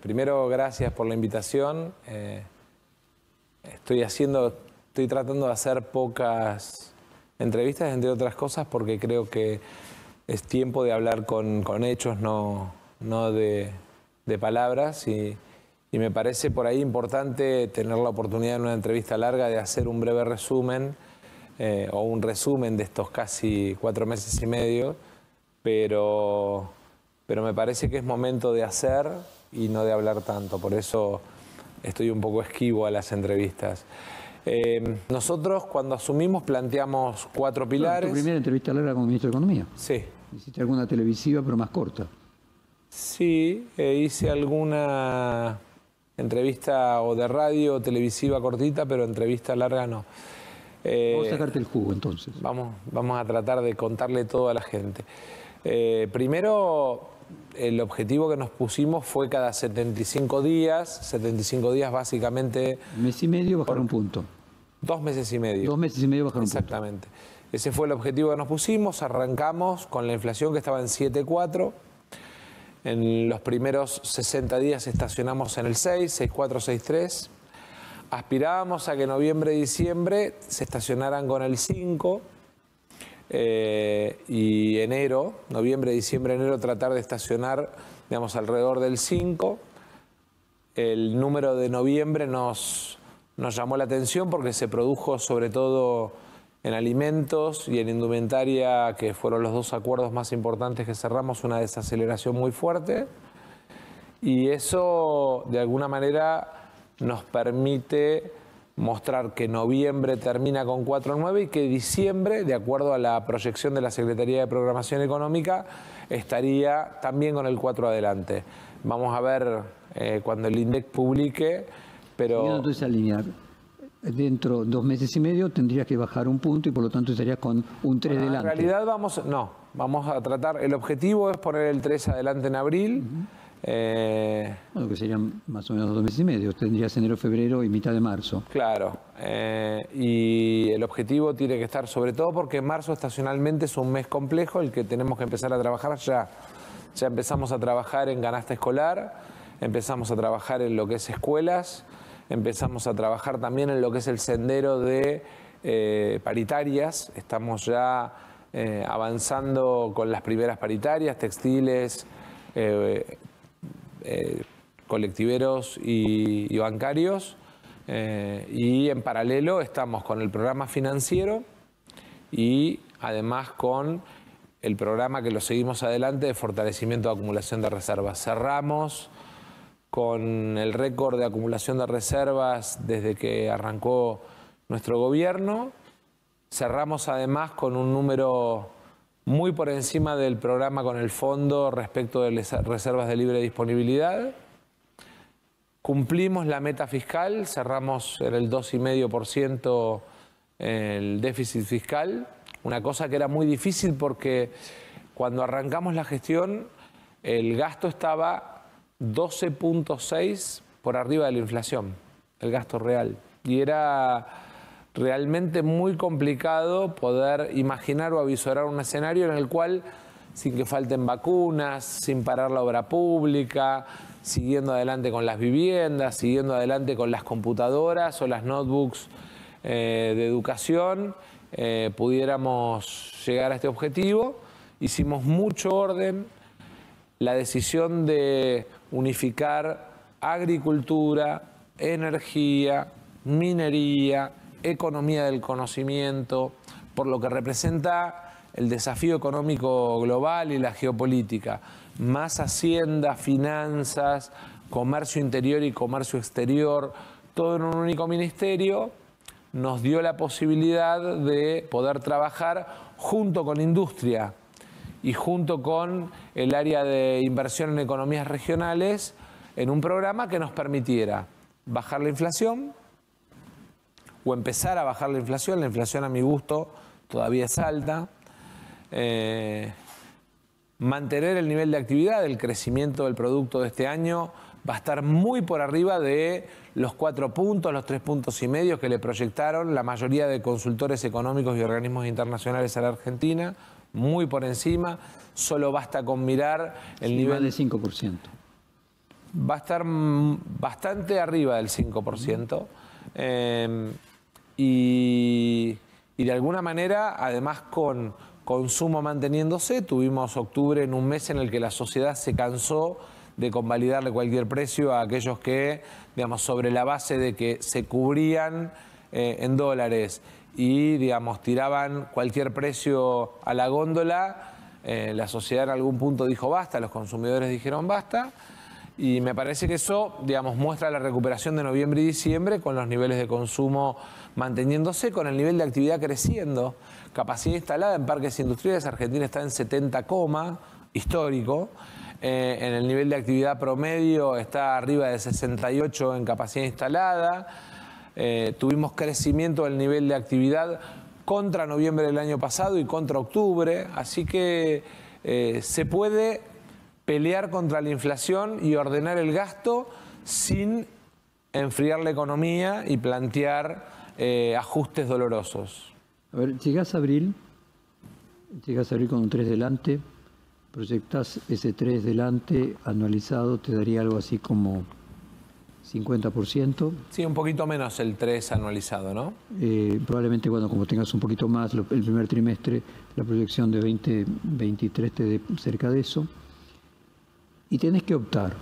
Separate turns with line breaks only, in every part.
primero gracias por la invitación. Estoy tratando de hacer pocas entrevistas, entre otras cosas, porque creo que es tiempo de hablar con hechos, no de palabras, y me parece por ahí importante tener la oportunidad en una entrevista larga de hacer un breve resumen, o un resumen de estos casi 4 meses y medio, pero me parece que es momento de hacer y no de hablar tanto, por eso estoy un poco esquivo a las entrevistas. Nosotros cuando asumimos planteamos 4 pilares.
¿Tu primera entrevista larga como ministro de Economía?
Sí.
¿Hiciste alguna televisiva pero más corta?
Sí, hice alguna entrevista o de radio o televisiva cortita, pero entrevista larga no.
Vamos a sacarte el jugo entonces.
Vamos a tratar de contarle todo a la gente. Primero, el objetivo que nos pusimos fue cada 75 días básicamente...
Un mes y medio bajar un punto.
2 meses y medio.
2 meses y medio bajar un punto.
Exactamente. Ese fue el objetivo que nos pusimos. Arrancamos con la inflación que estaba en 7,4. En los primeros 60 días estacionamos en el 6,4, 6,3. Aspirábamos a que noviembre y diciembre se estacionaran con el 5. Y enero, noviembre, diciembre, enero, tratar de estacionar, digamos, alrededor del 5. El número de noviembre nos llamó la atención porque se produjo sobre todo en alimentos y en indumentaria, que fueron los 2 acuerdos más importantes que cerramos, una desaceleración muy fuerte. Y eso, de alguna manera, nos permite mostrar que noviembre termina con 4,9 y que diciembre, de acuerdo a la proyección de la Secretaría de Programación Económica, estaría también con el 4 adelante. Vamos a ver cuando el INDEC publique, pero...
Siguiendo entonces esa línea, dentro de 2 meses y medio tendrías que bajar un punto y por lo tanto estarías con un 3 delante.
En realidad vamos a tratar, el objetivo es poner el 3 adelante en abril.
Bueno, que serían más o menos 2 meses y medio, tendrías enero, febrero y mitad de marzo.
Claro, y el objetivo tiene que estar sobre todo porque marzo estacionalmente es un mes complejo, el que tenemos que empezar a trabajar ya. Ya empezamos a trabajar en canasta escolar, empezamos a trabajar en lo que es escuelas, empezamos a trabajar también en lo que es el sendero de paritarias. Estamos ya avanzando con las primeras paritarias, textiles, colectiveros y bancarios, y en paralelo estamos con el programa financiero y además con el programa que lo seguimos adelante de fortalecimiento de acumulación de reservas. Cerramos con el récord de acumulación de reservas desde que arrancó nuestro gobierno. Cerramos además con un número muy por encima del programa con el fondo respecto de las reservas de libre disponibilidad. Cumplimos la meta fiscal, cerramos en el 2,5% el déficit fiscal, una cosa que era muy difícil porque cuando arrancamos la gestión el gasto estaba 12,6 por arriba de la inflación, el gasto real, y era realmente muy complicado poder imaginar o avisorar un escenario en el cual, sin que falten vacunas, sin parar la obra pública, siguiendo adelante con las viviendas, siguiendo adelante con las computadoras o las notebooks de educación, pudiéramos llegar a este objetivo. Hicimos mucho orden. La decisión de unificar agricultura, energía, minería, economía del conocimiento, por lo que representa el desafío económico global y la geopolítica, más hacienda, finanzas, comercio interior y comercio exterior, todo en un único ministerio, nos dio la posibilidad de poder trabajar junto con industria y junto con el área de inversión en economías regionales en un programa que nos permitiera bajar la inflación o empezar a bajar la inflación a mi gusto todavía es alta, mantener el nivel de actividad, el crecimiento del producto de este año va a estar muy por arriba de los 4 puntos, los 3,5 puntos que le proyectaron la mayoría de consultores económicos y organismos internacionales a la Argentina, muy por encima, solo basta con mirar el nivel
de 5%.
va a estar bastante arriba del 5%. Y de alguna manera, además con consumo manteniéndose, tuvimos octubre en un mes en el que la sociedad se cansó de convalidarle cualquier precio a aquellos que, digamos, sobre la base de que se cubrían en dólares y, digamos, tiraban cualquier precio a la góndola, la sociedad en algún punto dijo basta, los consumidores dijeron basta. Y me parece que eso, digamos, muestra la recuperación de noviembre y diciembre con los niveles de consumo manteniéndose, con el nivel de actividad creciendo. Capacidad instalada en parques industriales, Argentina está en 70, histórico. En el nivel de actividad promedio está arriba de 68 en capacidad instalada. Tuvimos crecimiento del nivel de actividad contra noviembre del año pasado y contra octubre. Así que se puede pelear contra la inflación y ordenar el gasto sin enfriar la economía y plantear ajustes dolorosos.
A ver, llegás a abril con un 3 delante, proyectás ese 3 delante anualizado, te daría algo así como 50%.
Sí, un poquito menos el 3 anualizado, ¿no?
Probablemente, bueno, como tengas un poquito más, el primer trimestre, la proyección de 2023 te dé cerca de eso. Y tenés que optar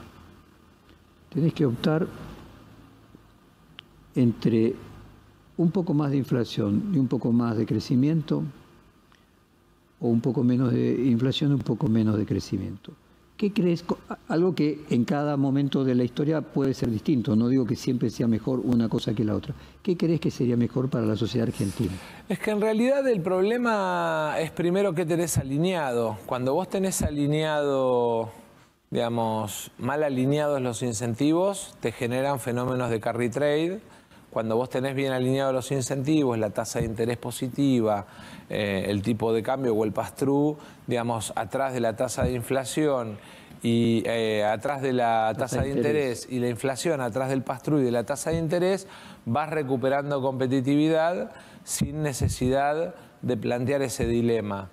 entre un poco más de inflación y un poco más de crecimiento, o un poco menos de inflación y un poco menos de crecimiento. ¿Qué crees? Algo que en cada momento de la historia puede ser distinto, no digo que siempre sea mejor una cosa que la otra. ¿Qué crees que sería mejor para la sociedad argentina?
Es que en realidad el problema es primero qué tenés alineado. Cuando vos tenés alineado, digamos, mal alineados los incentivos, te generan fenómenos de carry trade. Cuando vos tenés bien alineados los incentivos, la tasa de interés positiva, el tipo de cambio o el pass-through, digamos, atrás de la tasa de inflación y atrás de la tasa de interés y la inflación atrás del pass-through y de la tasa de interés, vas recuperando competitividad sin necesidad de plantear ese dilema.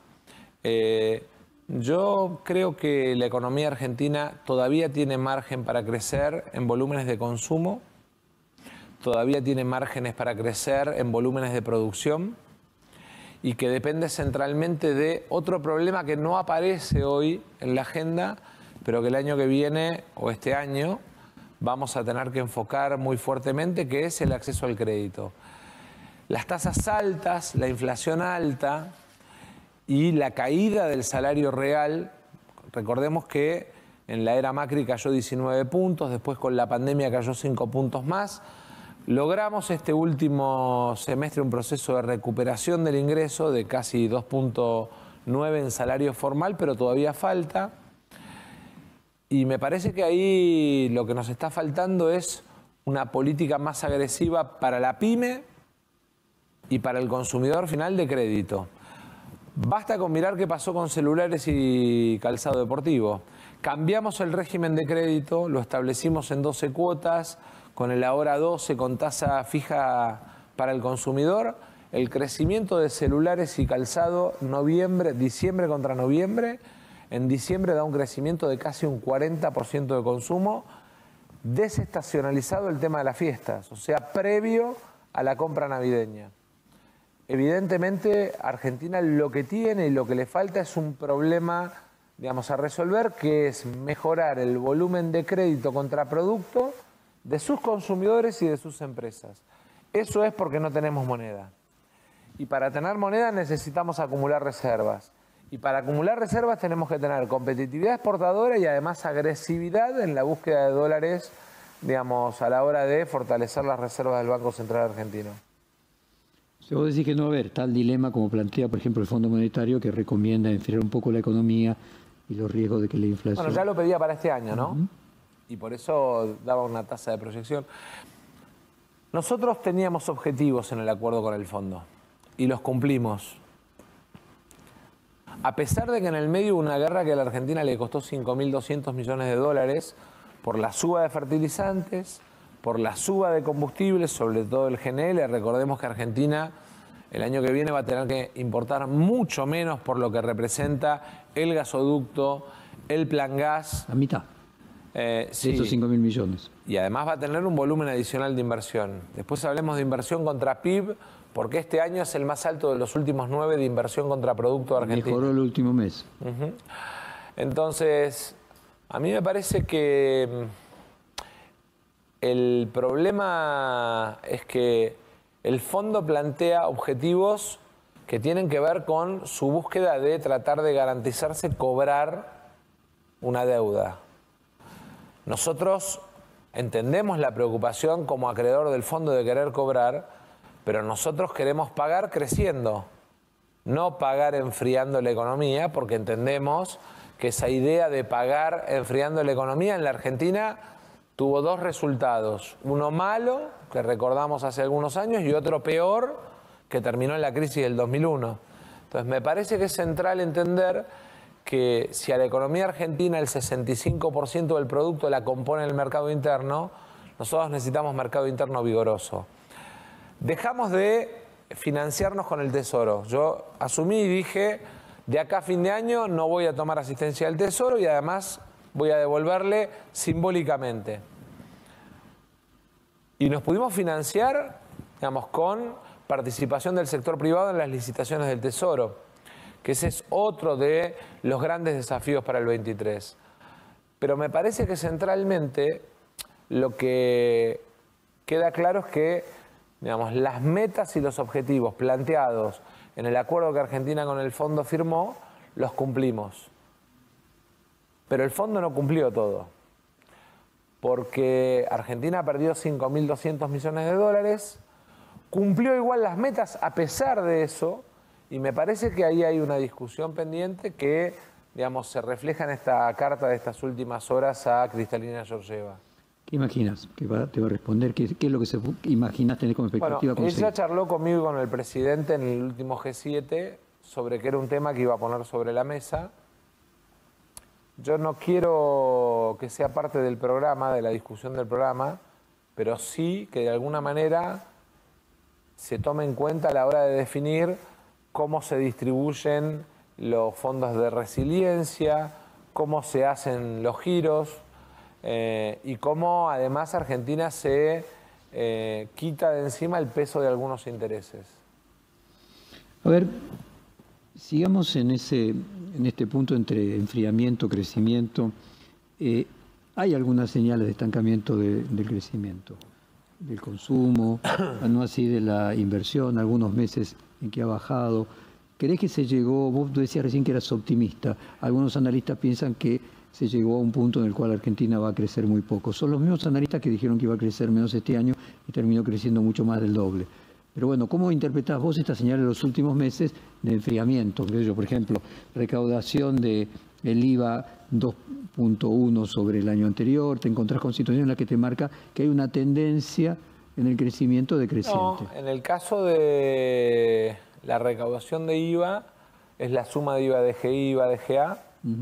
Yo creo que la economía argentina todavía tiene margen para crecer en volúmenes de consumo, todavía tiene márgenes para crecer en volúmenes de producción y que depende centralmente de otro problema que no aparece hoy en la agenda, pero que el año que viene o este año vamos a tener que enfocar muy fuertemente, que es el acceso al crédito. Las tasas altas, la inflación alta y la caída del salario real, recordemos que en la era Macri cayó 19 puntos, después con la pandemia cayó 5 puntos más. Logramos este último semestre un proceso de recuperación del ingreso de casi 2.9 en salario formal, pero todavía falta. Y me parece que ahí lo que nos está faltando es una política más agresiva para la pyme y para el consumidor final de crédito. Basta con mirar qué pasó con celulares y calzado deportivo. Cambiamos el régimen de crédito, lo establecimos en 12 cuotas, con el ahora 12 con tasa fija para el consumidor. El crecimiento de celulares y calzado diciembre contra noviembre, en diciembre da un crecimiento de casi un 40% de consumo, desestacionalizado el tema de las fiestas, o sea, previo a la compra navideña. Evidentemente, Argentina lo que tiene y lo que le falta es un problema, digamos, a resolver, que es mejorar el volumen de crédito contra producto de sus consumidores y de sus empresas. Eso es porque no tenemos moneda. Y para tener moneda necesitamos acumular reservas. Y para acumular reservas tenemos que tener competitividad exportadora y además agresividad en la búsqueda de dólares, digamos, a la hora de fortalecer las reservas del Banco Central Argentino.
Si vos decís que no va a haber tal dilema como plantea, por ejemplo, el Fondo Monetario, que recomienda enfriar un poco la economía y los riesgos de que la inflación...
Bueno, ya lo pedía para este año, ¿no? Y por eso daba una tasa de proyección. Nosotros teníamos objetivos en el acuerdo con el fondo y los cumplimos. A pesar de que en el medio hubo una guerra que a la Argentina le costó 5.200 millones de dólares por la suba de fertilizantes, por la suba de combustibles, sobre todo el GNL. Recordemos que Argentina el año que viene va a tener que importar mucho menos por lo que representa el gasoducto, el plan gas.
La mitad.
Sí.
estos 5.000 millones.
Y además va a tener un volumen adicional de inversión. Después hablemos de inversión contra PIB, porque este año es el más alto de los últimos 9 de inversión contra Producto de Argentina.
Mejoró el último mes.
Entonces, a mí me parece que el problema es que el fondo plantea objetivos que tienen que ver con su búsqueda de tratar de garantizarse cobrar una deuda. Nosotros entendemos la preocupación como acreedor del fondo de querer cobrar, pero nosotros queremos pagar creciendo, no pagar enfriando la economía, porque entendemos que esa idea de pagar enfriando la economía en la Argentina tuvo 2 resultados. Uno malo, que recordamos hace algunos años, y otro peor, que terminó en la crisis del 2001. Entonces me parece que es central entender que si a la economía argentina el 65% del producto la compone el mercado interno, nosotros necesitamos mercado interno vigoroso. Dejamos de financiarnos con el Tesoro. Yo asumí y dije, de acá a fin de año no voy a tomar asistencia del Tesoro y además voy a devolverle simbólicamente. Y nos pudimos financiar, digamos, con participación del sector privado en las licitaciones del Tesoro, que ese es otro de los grandes desafíos para el 23. Pero me parece que centralmente lo que queda claro es que, digamos, las metas y los objetivos planteados en el acuerdo que Argentina con el fondo firmó, los cumplimos. Pero el fondo no cumplió todo, porque Argentina perdió 5.200 millones de dólares, cumplió igual las metas a pesar de eso, y me parece que ahí hay una discusión pendiente que, digamos, se refleja en esta carta de estas últimas horas a Cristalina Georgieva.
¿Qué imaginas? Te va a responder. ¿Qué es lo que se imaginas tener como expectativa?
Bueno, ella charló conmigo y con el presidente en el último G7 sobre que era un tema que iba a poner sobre la mesa. Yo no quiero que sea parte del programa, de la discusión del programa, pero sí que de alguna manera se tome en cuenta a la hora de definir cómo se distribuyen los fondos de resiliencia, cómo se hacen los giros y cómo además Argentina se quita de encima el peso de algunos intereses.
A ver, sigamos en este punto entre enfriamiento, crecimiento. Hay algunas señales de estancamiento del crecimiento, del consumo, no así de la inversión, algunos meses en que ha bajado. ¿Crees que se llegó, vos decías recién que eras optimista, algunos analistas piensan que se llegó a un punto en el cual Argentina va a crecer muy poco? Son los mismos analistas que dijeron que iba a crecer menos este año y terminó creciendo mucho más del doble. Pero bueno, ¿cómo interpretás vos esta señal en los últimos meses de enfriamiento? Por ejemplo, recaudación del IVA 2.1 sobre el año anterior, te encontrás con situaciones en las que te marca que hay una tendencia en el crecimiento decreciente.
No, en el caso de la recaudación de IVA, es la suma de IVA DGI, IVA DGA,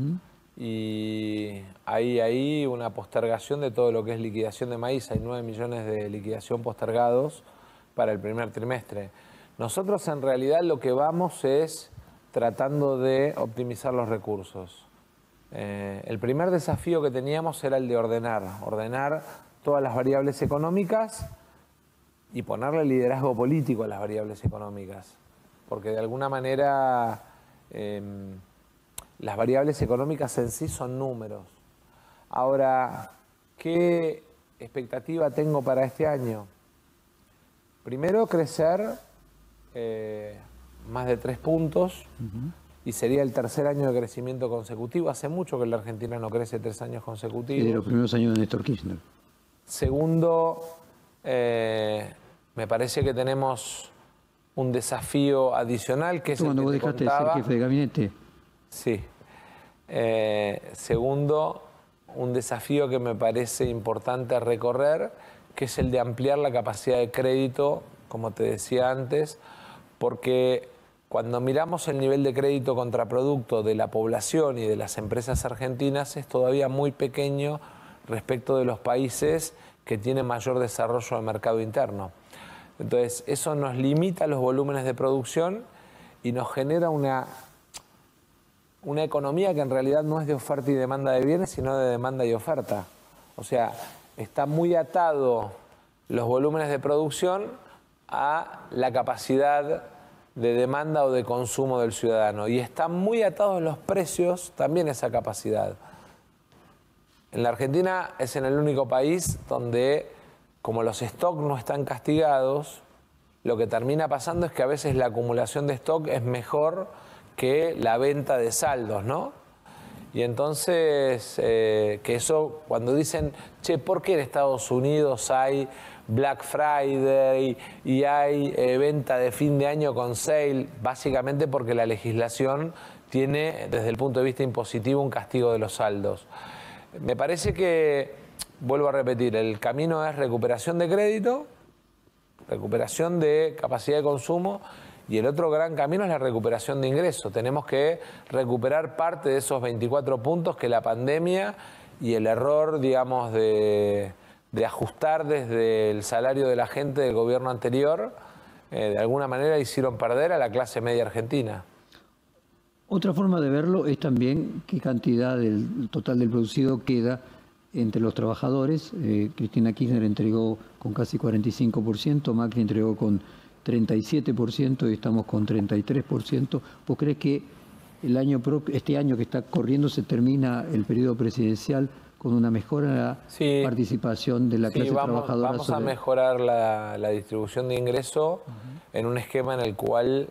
y hay una postergación de todo lo que es liquidación de maíz. Hay 9 millones de liquidación postergados para el primer trimestre. Nosotros en realidad lo que vamos es tratando de optimizar los recursos. El primer desafío que teníamos era el de ordenar todas las variables económicas y ponerle liderazgo político a las variables económicas, porque de alguna manera las variables económicas en sí son números. Ahora, ¿qué expectativa tengo para este año? Primero, crecer más de 3 puntos y sería el tercer año de crecimiento consecutivo. Hace mucho que la Argentina no crece 3 años consecutivos.
Desde los primeros años de Néstor Kirchner.
Segundo, me parece que tenemos un desafío adicional que es el que
cuando vos
te
dejaste
contaba.
de ser jefe de gabinete.
Sí. Segundo, un desafío que me parece importante recorrer, que es el de ampliar la capacidad de crédito, como te decía antes, porque cuando miramos el nivel de crédito contra producto de la población y de las empresas argentinas es todavía muy pequeño respecto de los países que tienen mayor desarrollo de mercado interno. Entonces, eso nos limita los volúmenes de producción y nos genera una economía que en realidad no es de oferta y demanda de bienes, sino de demanda y oferta. O sea, está muy atado los volúmenes de producción a la capacidad de demanda o de consumo del ciudadano. Y están muy atados los precios también a esa capacidad. En la Argentina es en el único país donde, como los stocks no están castigados, lo que termina pasando es que a veces la acumulación de stock es mejor que la venta de saldos, ¿no? Y entonces, que eso, cuando dicen, che, ¿por qué en Estados Unidos hay Black Friday y hay venta de fin de año con sale? Básicamente porque la legislación tiene, desde el punto de vista impositivo, un castigo de los saldos. Me parece que, vuelvo a repetir, el camino es recuperación de crédito, recuperación de capacidad de consumo, y el otro gran camino es la recuperación de ingresos. Tenemos que recuperar parte de esos 24 puntos que la pandemia y el error, digamos, de ajustar desde el salario de la gente del gobierno anterior, de alguna manera hicieron perder a la clase media argentina.
Otra forma de verlo es también qué cantidad del total del producido queda entre los trabajadores. Cristina Kirchner entregó con casi 45%, Macri entregó con 37% y estamos con 33%. ¿Vos crees que este año que está corriendo se termina el periodo presidencial con una mejora en la participación de la clase trabajadora?
Vamos a mejorar la distribución de ingreso en un esquema en el cual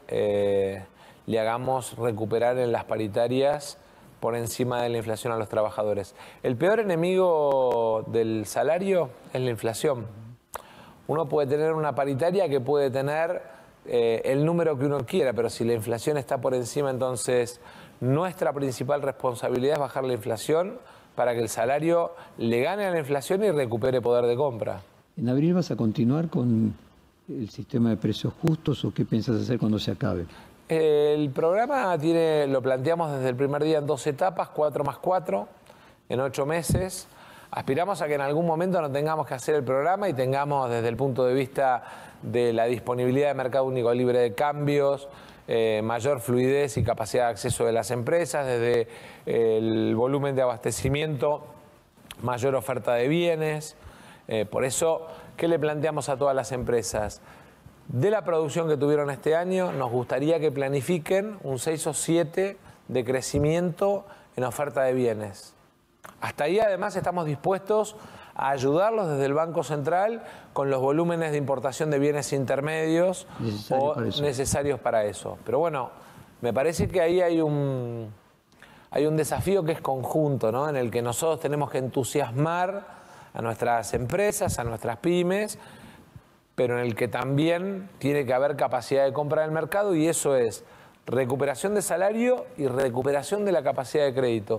le hagamos recuperar en las paritarias por encima de la inflación a los trabajadores. El peor enemigo del salario es la inflación. Uno puede tener una paritaria que puede tener el número que uno quiera, pero si la inflación está por encima, entonces nuestra principal responsabilidad es bajar la inflación para que el salario le gane a la inflación y recupere poder de compra.
¿En abril vas a continuar con el sistema de precios justos o qué piensas hacer cuando se acabe?
El programa lo planteamos desde el primer día en 2 etapas, 4+4, en 8 meses. Aspiramos a que en algún momento no tengamos que hacer el programa y tengamos, desde el punto de vista de la disponibilidad de mercado único libre de cambios, mayor fluidez y capacidad de acceso de las empresas, desde el volumen de abastecimiento, mayor oferta de bienes. Por eso, ¿qué le planteamos a todas las empresas? De la producción que tuvieron este año, nos gustaría que planifiquen un 6 o 7 de crecimiento en oferta de bienes. Hasta ahí, además, estamos dispuestos a ayudarlos desde el Banco Central con los volúmenes de importación de bienes intermedios necesarios para eso. Pero bueno, me parece que ahí hay un desafío que es conjunto, ¿no? En el que nosotros tenemos que entusiasmar a nuestras empresas, a nuestras pymes, pero en el que también tiene que haber capacidad de compra del mercado, y eso es recuperación de salario y recuperación de la capacidad de crédito.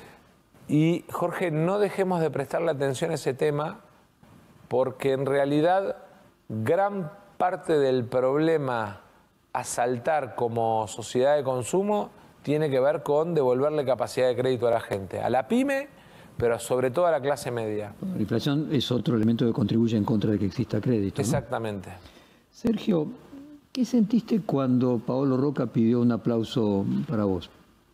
Y Jorge, no dejemos de prestarle atención a ese tema, porque en realidad gran parte del problema a saltar como sociedad de consumo tiene que ver con devolverle capacidad de crédito a la gente, a la pyme, pero sobre todo a la clase media.
La inflación es otro elemento que contribuye en contra de que exista crédito, ¿no?
Exactamente.
Sergio, ¿qué sentiste cuando Paolo Roca pidió un aplauso para vos?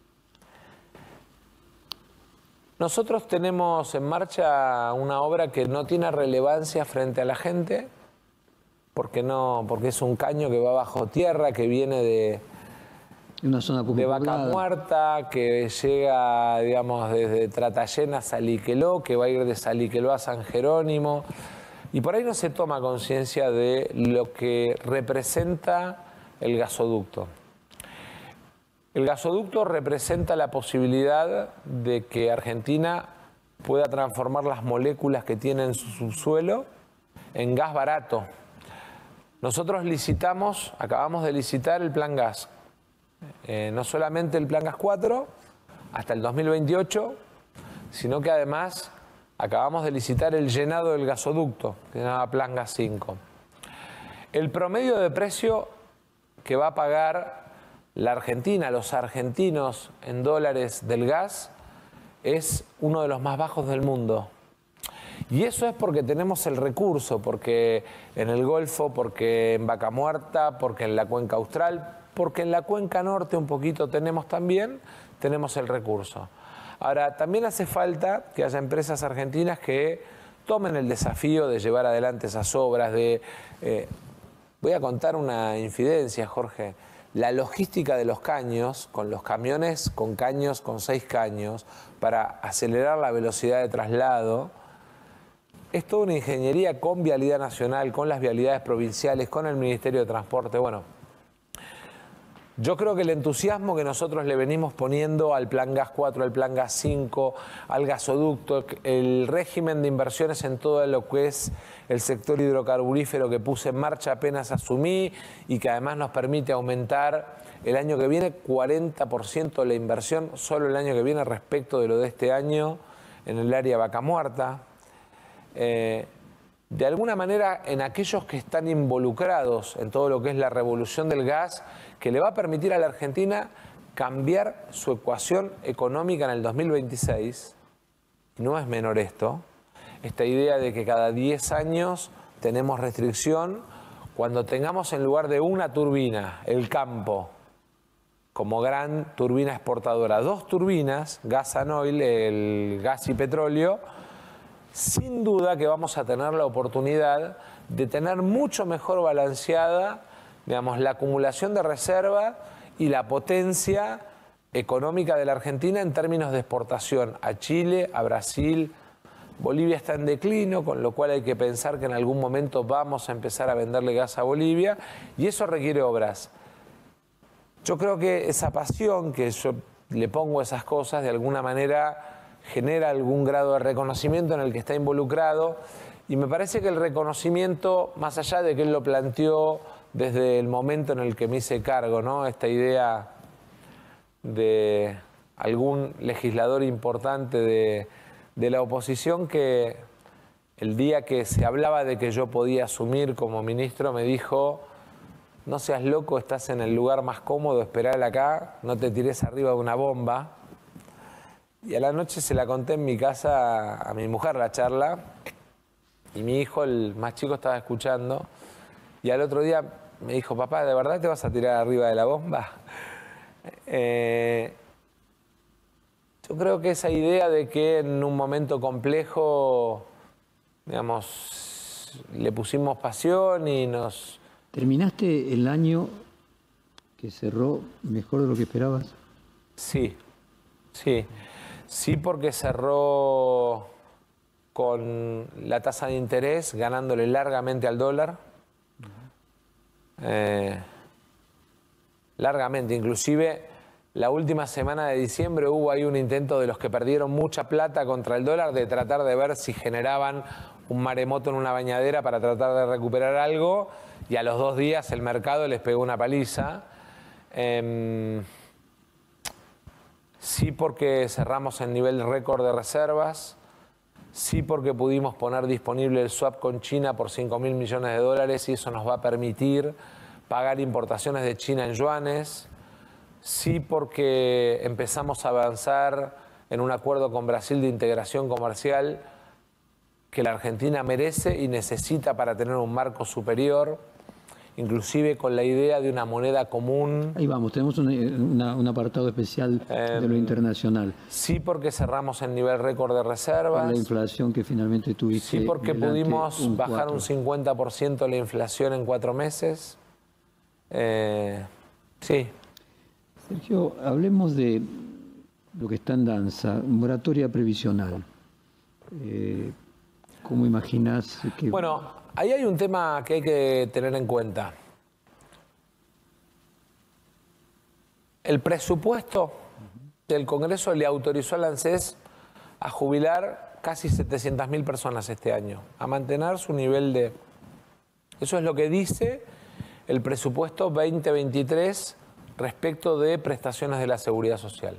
Nosotros tenemos en marcha una obra que no tiene relevancia frente a la gente, porque es un caño que va bajo tierra, que viene de Vaca Muerta, que llega, digamos, desde Tratallena a Saliqueló, que va a ir de Saliqueló a San Jerónimo, y por ahí no se toma conciencia de lo que representa el gasoducto. El gasoducto representa la posibilidad de que Argentina pueda transformar las moléculas que tiene en su subsuelo en gas barato. Nosotros acabamos de licitar el Plan Gas. No solamente el Plan Gas 4 hasta el 2028, sino que además acabamos de licitar el llenado del gasoducto, que se llama Plan Gas 5. El promedio de precio que va a pagar la Argentina, los argentinos en dólares del gas, es uno de los más bajos del mundo. Y eso es porque tenemos el recurso, porque en el Golfo, porque en Vaca Muerta, porque en la cuenca austral, porque en la cuenca norte un poquito tenemos el recurso. Ahora, también hace falta que haya empresas argentinas que tomen el desafío de llevar adelante esas obras, voy a contar una infidencia, Jorge. La logística de los caños, con los camiones con caños, con 6 caños, para acelerar la velocidad de traslado, es toda una ingeniería con Vialidad Nacional, con las vialidades provinciales, con el Ministerio de Transporte. Bueno, yo creo que el entusiasmo que nosotros le venimos poniendo al Plan Gas 4, al Plan Gas 5, al gasoducto, el régimen de inversiones en todo lo que es el sector hidrocarburífero que puse en marcha apenas asumí y que además nos permite aumentar el año que viene 40% la inversión solo el año que viene respecto de lo de este año en el área Vaca Muerta. De alguna manera, en aquellos que están involucrados en todo lo que es la revolución del gas, que le va a permitir a la Argentina cambiar su ecuación económica en el 2026, y no es menor esto, esta idea de que cada 10 años tenemos restricción, cuando tengamos en lugar de una turbina, el campo, como gran turbina exportadora, 2 turbinas, gas and oil, el gas y petróleo, sin duda que vamos a tener la oportunidad de tener mucho mejor balanceada, digamos, la acumulación de reserva y la potencia económica de la Argentina en términos de exportación a Chile, a Brasil. Bolivia está en declino, con lo cual hay que pensar que en algún momento vamos a empezar a venderle gas a Bolivia y eso requiere obras. Yo creo que esa pasión que yo le pongo a esas cosas de alguna manera genera algún grado de reconocimiento en el que está involucrado y me parece que el reconocimiento, más allá de que él lo planteó desde el momento en el que me hice cargo, ¿no? Esta idea de algún legislador importante de la oposición que el día que se hablaba de que yo podía asumir como ministro me dijo: no seas loco, estás en el lugar más cómodo, esperar acá, no te tires arriba de una bomba. Y a la noche se la conté en mi casa a mi mujer la charla y mi hijo, el más chico, estaba escuchando y al otro día me dijo: papá, ¿de verdad te vas a tirar arriba de la bomba? Yo creo que esa idea de que en un momento complejo, digamos, le pusimos pasión y nos...
¿Terminaste el año que cerró mejor de lo que esperabas?
Sí, sí. Sí, porque cerró con la tasa de interés ganándole largamente al dólar. Largamente, inclusive la última semana de diciembre hubo ahí un intento de los que perdieron mucha plata contra el dólar de tratar de ver si generaban un maremoto en una bañadera para tratar de recuperar algo y a los 2 días el mercado les pegó una paliza. Sí, porque cerramos en nivel récord de reservas, sí porque pudimos poner disponible el swap con China por 5.000 millones de dólares y eso nos va a permitir pagar importaciones de China en yuanes, sí porque empezamos a avanzar en un acuerdo con Brasil de integración comercial que la Argentina merece y necesita para tener un marco superior, inclusive con la idea de una moneda común.
Ahí vamos, tenemos un apartado especial de lo internacional.
Sí, porque cerramos en nivel récord de reservas.
Con la inflación que finalmente tuviste.
Sí, porque pudimos bajar un 50% la inflación en 4 meses. Sí.
Sergio, hablemos de lo que está en danza, moratoria previsional. ¿Cómo imaginas que...?
Bueno, ahí hay un tema que hay que tener en cuenta. El presupuesto del Congreso le autorizó al ANSES a jubilar casi 700.000 personas este año, a mantener su nivel de... Eso es lo que dice el presupuesto 2023 respecto de prestaciones de la Seguridad Social.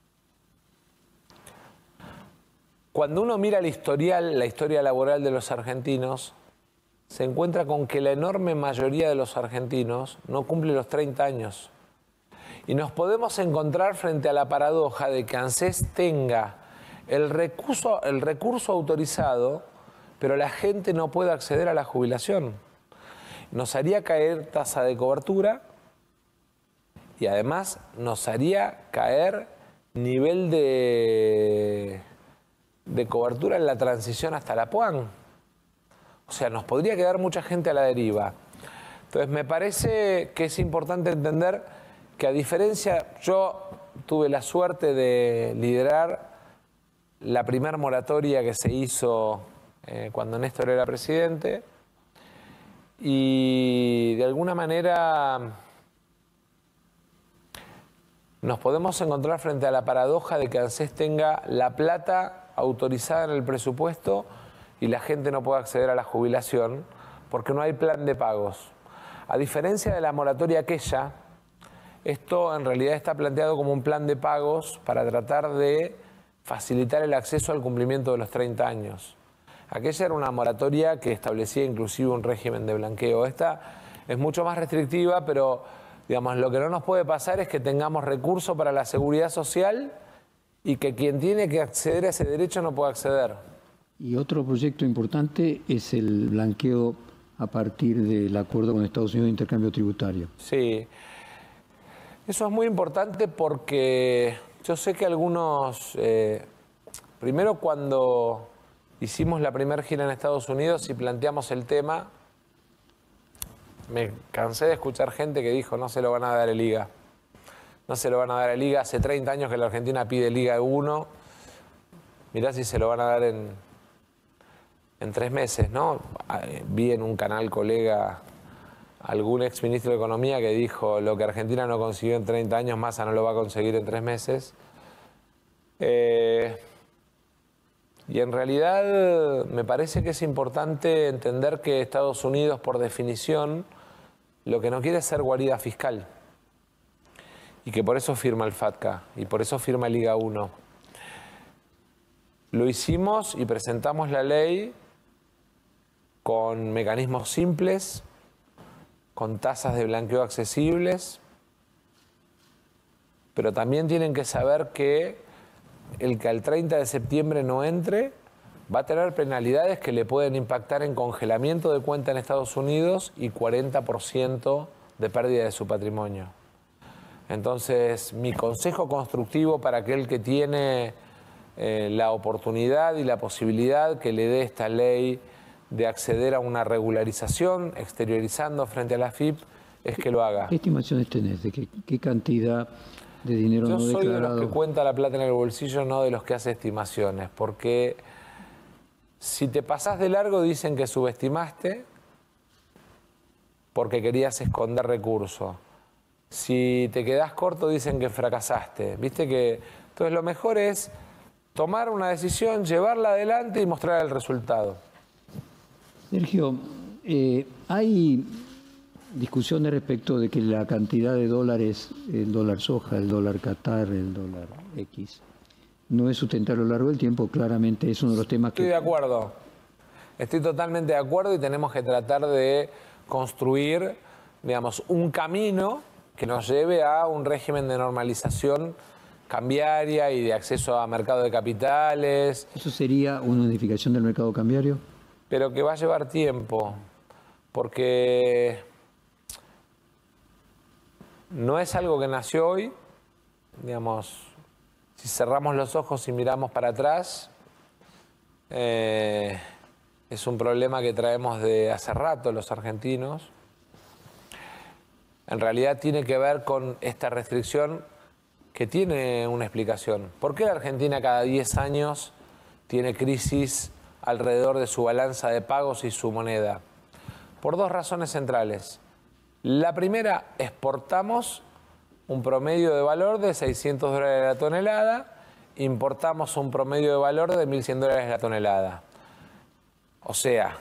Cuando uno mira el historial, la historia laboral de los argentinos, se encuentra con que la enorme mayoría de los argentinos no cumple los 30 años. Y nos podemos encontrar frente a la paradoja de que ANSES tenga el recurso autorizado, pero la gente no puede acceder a la jubilación. Nos haría caer tasa de cobertura y además nos haría caer nivel de cobertura en la transición hasta la PUAN. O sea, nos podría quedar mucha gente a la deriva. Entonces, me parece que es importante entender que, a diferencia, yo tuve la suerte de liderar la primera moratoria que se hizo cuando Néstor era presidente, y de alguna manera nos podemos encontrar frente a la paradoja de que ANSES tenga la plata autorizada en el presupuesto y la gente no pueda acceder a la jubilación porque no hay plan de pagos. A diferencia de la moratoria aquella, esto en realidad está planteado como un plan de pagos para tratar de facilitar el acceso al cumplimiento de los 30 años. Aquella era una moratoria que establecía inclusive un régimen de blanqueo. Esta es mucho más restrictiva, pero digamos, lo que no nos puede pasar es que tengamos recursos para la seguridad social y que quien tiene que acceder a ese derecho no pueda acceder.
Y otro proyecto importante es el blanqueo a partir del acuerdo con Estados Unidos de intercambio tributario.
Sí, eso es muy importante porque yo sé que algunos, primero cuando hicimos la primera gira en Estados Unidos y planteamos el tema, me cansé de escuchar gente que dijo no se lo van a dar el IGA. No se lo van a dar el IGA. Hace 30 años que la Argentina pide el IGA 1. Mirá si se lo van a dar en 3 meses, ¿no? Vi en un canal colega algún exministro de Economía que dijo lo que Argentina no consiguió en 30 años, Massa no lo va a conseguir en 3 meses. Y en realidad me parece que es importante entender que Estados Unidos, por definición, lo que no quiere es ser guarida fiscal. Y que por eso firma el FATCA y por eso firma el IGA 1. Lo hicimos y presentamos la ley con mecanismos simples, con tasas de blanqueo accesibles, pero también tienen que saber que el que al 30 de septiembre no entre va a tener penalidades que le pueden impactar en congelamiento de cuenta en Estados Unidos y 40% de pérdida de su patrimonio. Entonces, mi consejo constructivo para aquel que tiene la oportunidad y la posibilidad que le dé esta ley de acceder a una regularización exteriorizando frente a la AFIP es que lo haga.
¿Qué estimaciones tenés de qué cantidad de dinero no declarado?
Yo soy de los que cuenta la plata en el bolsillo, no de los que hace estimaciones, porque si te pasás de largo dicen que subestimaste porque querías esconder recursos. Si te quedás corto dicen que fracasaste. Viste que entonces lo mejor es tomar una decisión, llevarla adelante y mostrar el resultado.
Sergio, hay discusiones respecto de que la cantidad de dólares, el dólar soja, el dólar Qatar, el dólar X, no es sustentable a lo largo del tiempo. Claramente es uno de los temas que...
Estoy de acuerdo. Estoy totalmente de acuerdo y tenemos que tratar de construir, digamos, un camino que nos lleve a un régimen de normalización cambiaria y de acceso a mercado de capitales.
¿Eso sería una unificación del mercado cambiario?
Pero que va a llevar tiempo, porque no es algo que nació hoy. Digamos, si cerramos los ojos y miramos para atrás, es un problema que traemos de hace rato los argentinos. En realidad tiene que ver con esta restricción que tiene una explicación. ¿Por qué la Argentina cada 10 años tiene crisis alrededor de su balanza de pagos y su moneda? Por 2 razones centrales. La primera, exportamos un promedio de valor de $600 la tonelada, importamos un promedio de valor de $1.100 la tonelada. O sea,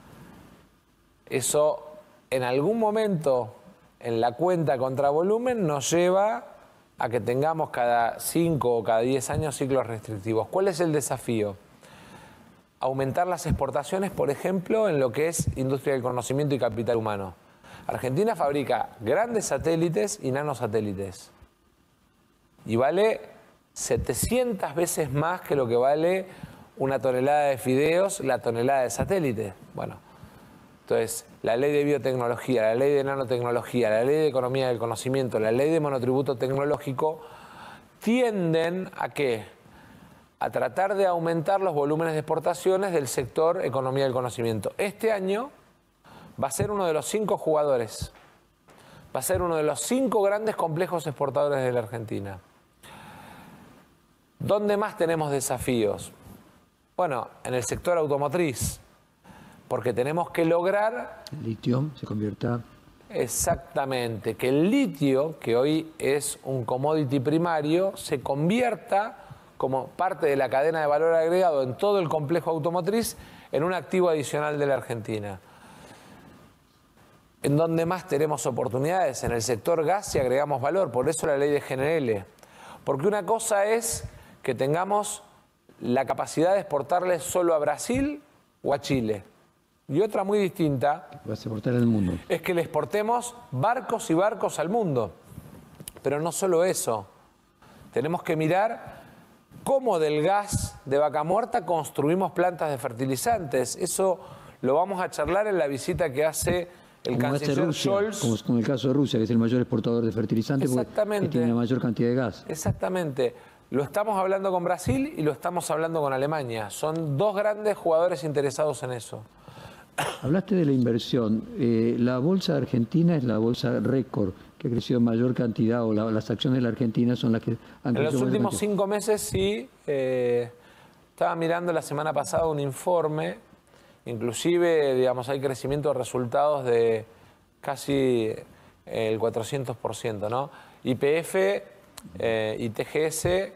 eso en algún momento en la cuenta contra volumen nos lleva a que tengamos cada 5 o cada 10 años ciclos restrictivos. ¿Cuál es el desafío? Aumentar las exportaciones, por ejemplo, en lo que es industria del conocimiento y capital humano. Argentina fabrica grandes satélites y nanosatélites. Y vale 700 veces más que lo que vale una tonelada de fideos, la tonelada de satélite. Bueno, entonces, la ley de biotecnología, la ley de nanotecnología, la ley de economía del conocimiento, la ley de monotributo tecnológico tienden ¿a qué? A tratar de aumentar los volúmenes de exportaciones del sector economía del conocimiento. Este año va a ser uno de los 5 jugadores, va a ser uno de los 5 grandes complejos exportadores de la Argentina. ¿Dónde más tenemos desafíos? Bueno, en el sector automotriz, porque tenemos que lograr...
El litio se convierta...
Exactamente, que el litio, que hoy es un commodity primario, se convierta como parte de la cadena de valor agregado en todo el complejo automotriz en un activo adicional de la Argentina. En donde más tenemos oportunidades, en el sector gas, si agregamos valor, por eso la ley de GNL. Porque una cosa es que tengamos la capacidad de exportarle solo a Brasil o a Chile. Y otra muy distinta
vas a exportar al mundo.
Es que le exportemos barcos y barcos al mundo. Pero no solo eso. Tenemos que mirar cómo del gas de Vaca Muerta construimos plantas de fertilizantes. Eso lo vamos a charlar en la visita que hace el canciller Scholz.
Como con el caso de Rusia, que es el mayor exportador de fertilizantes, porque tiene la mayor cantidad de gas.
Exactamente. Lo estamos hablando con Brasil y lo estamos hablando con Alemania. Son 2 grandes jugadores interesados en eso.
Hablaste de la inversión. La bolsa argentina es la bolsa récord, que ha crecido en mayor cantidad, o las acciones de la Argentina son las que han crecido.
En los últimos 5 meses sí. Estaba mirando la semana pasada un informe, inclusive, digamos, hay crecimiento de resultados de casi el 400%, ¿no? YPF y TGS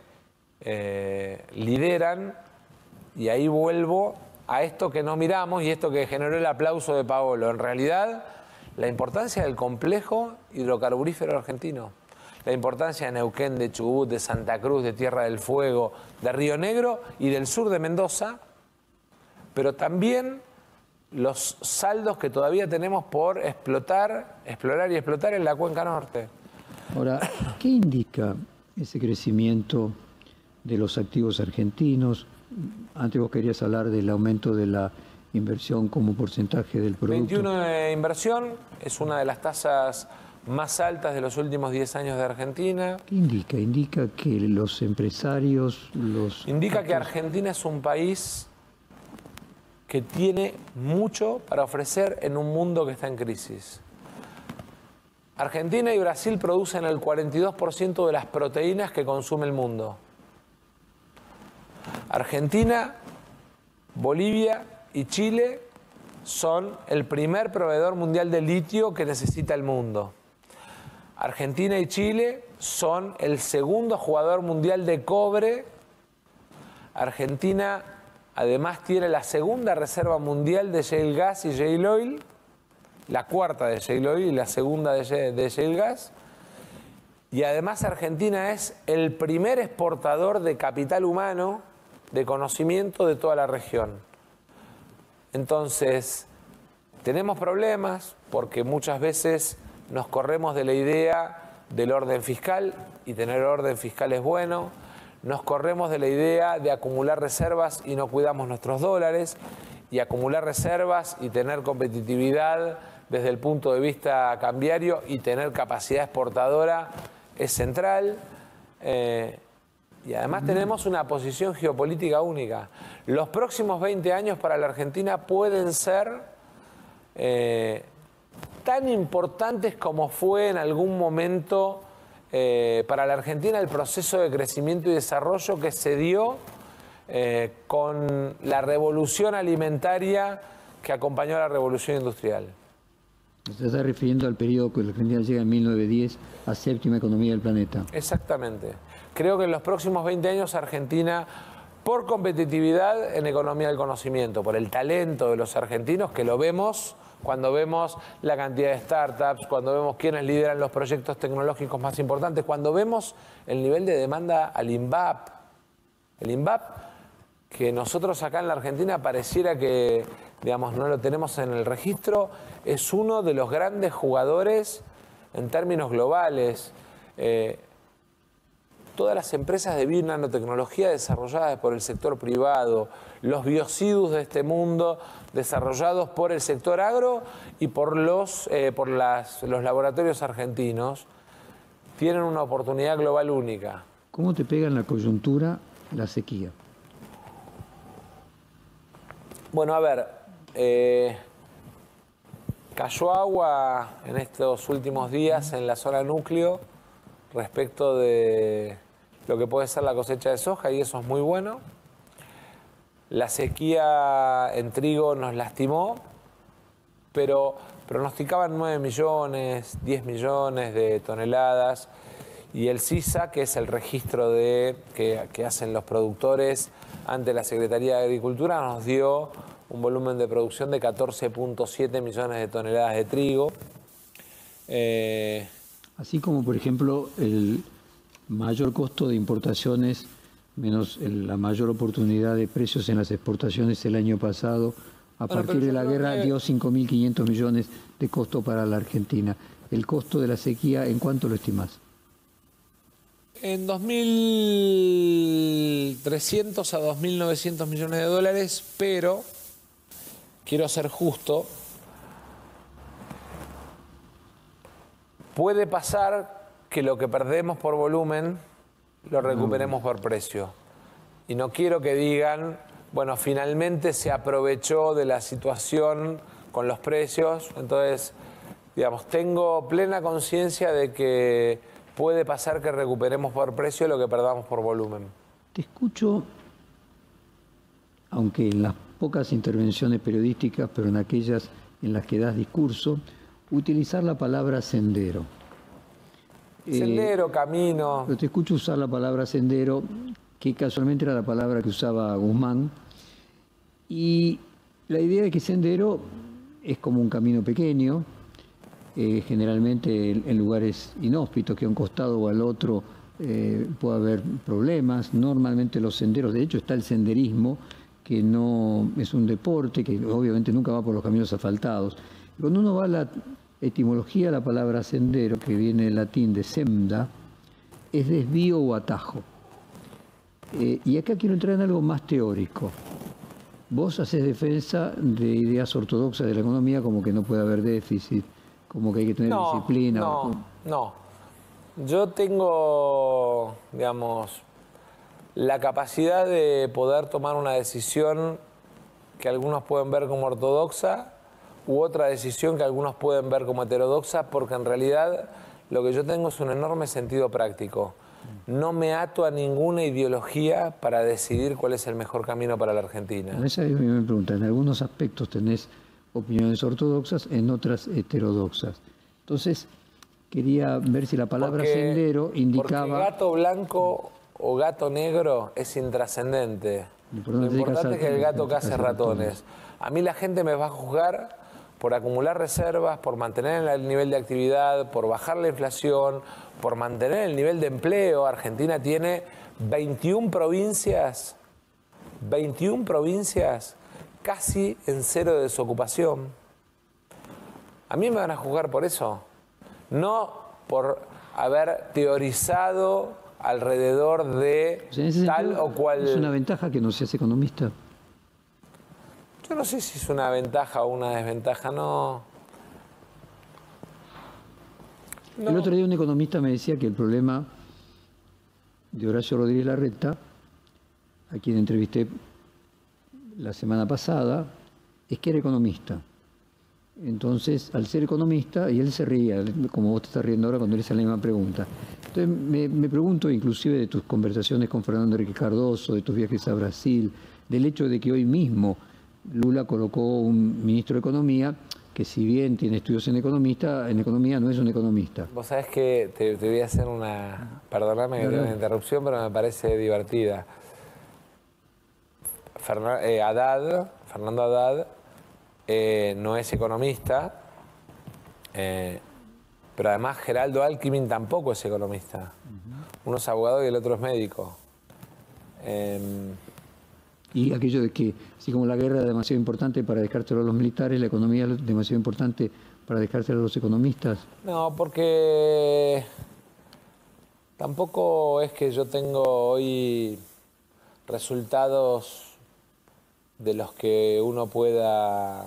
lideran, y ahí vuelvo a esto que no miramos y esto que generó el aplauso de Paolo. En realidad, la importancia del complejo hidrocarburífero argentino, la importancia de Neuquén, de Chubut, de Santa Cruz, de Tierra del Fuego, de Río Negro y del sur de Mendoza, pero también los saldos que todavía tenemos por explorar y explotar en la cuenca norte.
Ahora, ¿qué indica ese crecimiento de los activos argentinos? Antes vos querías hablar del aumento de la inversión como porcentaje del producto.
21 de inversión, es una de las tasas más altas de los últimos 10 años de Argentina.
¿Qué indica? Indica que los empresarios...
Indica que Argentina es un país que tiene mucho para ofrecer en un mundo que está en crisis. Argentina y Brasil producen el 42% de las proteínas que consume el mundo. Argentina, Bolivia y Chile son el primer proveedor mundial de litio que necesita el mundo. Argentina y Chile son el segundo jugador mundial de cobre. Argentina además tiene la segunda reserva mundial de shale gas y shale oil, la cuarta de shale oil y la segunda de shale gas. Y además Argentina es el primer exportador de capital humano, de conocimiento de toda la región. Entonces, tenemos problemas porque muchas veces nos corremos de la idea del orden fiscal, y tener orden fiscal es bueno. Nos corremos de la idea de acumular reservas y no cuidamos nuestros dólares, y acumular reservas y tener competitividad desde el punto de vista cambiario y tener capacidad exportadora es central. Y además tenemos una posición geopolítica única. Los próximos 20 años para la Argentina pueden ser tan importantes como fue en algún momento para la Argentina el proceso de crecimiento y desarrollo que se dio con la revolución alimentaria que acompañó a la revolución industrial.
Se está refiriendo al periodo que la Argentina llega en 1910 a séptima economía del planeta.
Exactamente. Creo que en los próximos 20 años Argentina, por competitividad en economía del conocimiento, por el talento de los argentinos, que lo vemos cuando vemos la cantidad de startups, cuando vemos quiénes lideran los proyectos tecnológicos más importantes, cuando vemos el nivel de demanda al INVAP. El INVAP, que nosotros acá en la Argentina pareciera que, digamos, no lo tenemos en el registro, es uno de los grandes jugadores en términos globales. Todas las empresas de bionanotecnología desarrolladas por el sector privado, los biocidus de este mundo desarrollados por el sector agro y por los laboratorios argentinos, tienen una oportunidad global única.
¿Cómo te pega en la coyuntura la sequía?
Bueno, a ver, cayó agua en estos últimos días en la zona núcleo respecto de lo que puede ser la cosecha de soja y eso es muy bueno. La sequía en trigo nos lastimó, pero pronosticaban 9 millones, 10 millones de toneladas y el CISA, que es el registro que hacen los productores ante la Secretaría de Agricultura, nos dio un volumen de producción de 14.7 millones de toneladas de trigo.
Así como, por ejemplo, el mayor costo de importaciones menos la mayor oportunidad de precios en las exportaciones el año pasado, a partir de la guerra dio 5.500 millones de costo para la Argentina. ¿El costo de la sequía en cuánto lo estimás?
En 2.300 a 2.900 millones de dólares, pero quiero ser justo. Puede pasar que lo que perdemos por volumen lo recuperemos por precio. Y no quiero que digan, bueno, finalmente se aprovechó de la situación con los precios. Entonces, digamos, tengo plena conciencia de que puede pasar que recuperemos por precio lo que perdamos por volumen.
Te escucho, aunque en las pocas intervenciones periodísticas, pero en aquellas en las que das discurso, utilizar la palabra sendero.
Sendero, camino.
Pero te escucho usar la palabra sendero, que casualmente era la palabra que usaba Guzmán, y la idea de que sendero es como un camino pequeño, generalmente en lugares inhóspitos, que a un costado o al otro puede haber problemas. Normalmente los senderos, de hecho está el senderismo, que no es un deporte, que obviamente nunca va por los caminos asfaltados. Cuando uno va a la etimología de la palabra sendero, que viene del latín de semda, es desvío o atajo. Y acá quiero entrar en algo más teórico. Vos haces defensa de ideas ortodoxas de la economía, como que no puede haber déficit, como que hay que tener disciplina.
No. Yo tengo, digamos, la capacidad de poder tomar una decisión que algunos pueden ver como ortodoxa u otra decisión que algunos pueden ver como heterodoxa, porque en realidad lo que yo tengo es un enorme sentido práctico. No me ato a ninguna ideología para decidir cuál es el mejor camino para la Argentina.
Esa es mi pregunta. En algunos aspectos tenés opiniones ortodoxas, en otras heterodoxas. Entonces, quería ver si la palabra sendero indicaba...
Porque gato blanco o gato negro es intrascendente. Lo importante es que el gato case ratones. A mí la gente me va a juzgar por acumular reservas, por mantener el nivel de actividad, por bajar la inflación, por mantener el nivel de empleo. Argentina tiene 21 provincias casi en cero de desocupación. A mí me van a juzgar por eso, no por haber teorizado alrededor de tal o cual...
¿Es una ventaja que no seas economista?
Yo no sé si es una ventaja o una desventaja, no.
El otro día un economista me decía que el problema de Horacio Rodríguez Larreta, a quien entrevisté la semana pasada, es que era economista. Entonces, al ser economista, y él se ría, como vos te estás riendo ahora cuando le hice la misma pregunta. Entonces, me pregunto inclusive de tus conversaciones con Fernando Henrique Cardoso, de tus viajes a Brasil, del hecho de que hoy mismo Lula colocó un ministro de Economía que, si bien tiene estudios en economía no es un economista.
Vos sabés que te voy a hacer una... Perdóname que tenga una interrupción, pero me parece divertida. Fernando Haddad no es economista, pero además Geraldo Alckmin tampoco es economista. Uno es abogado y el otro es médico.
Y aquello de que, así como la guerra es demasiado importante para dejárselo a los militares, la economía es demasiado importante para dejárselo a los economistas.
No, porque tampoco es que yo tengo hoy resultados de los que uno pueda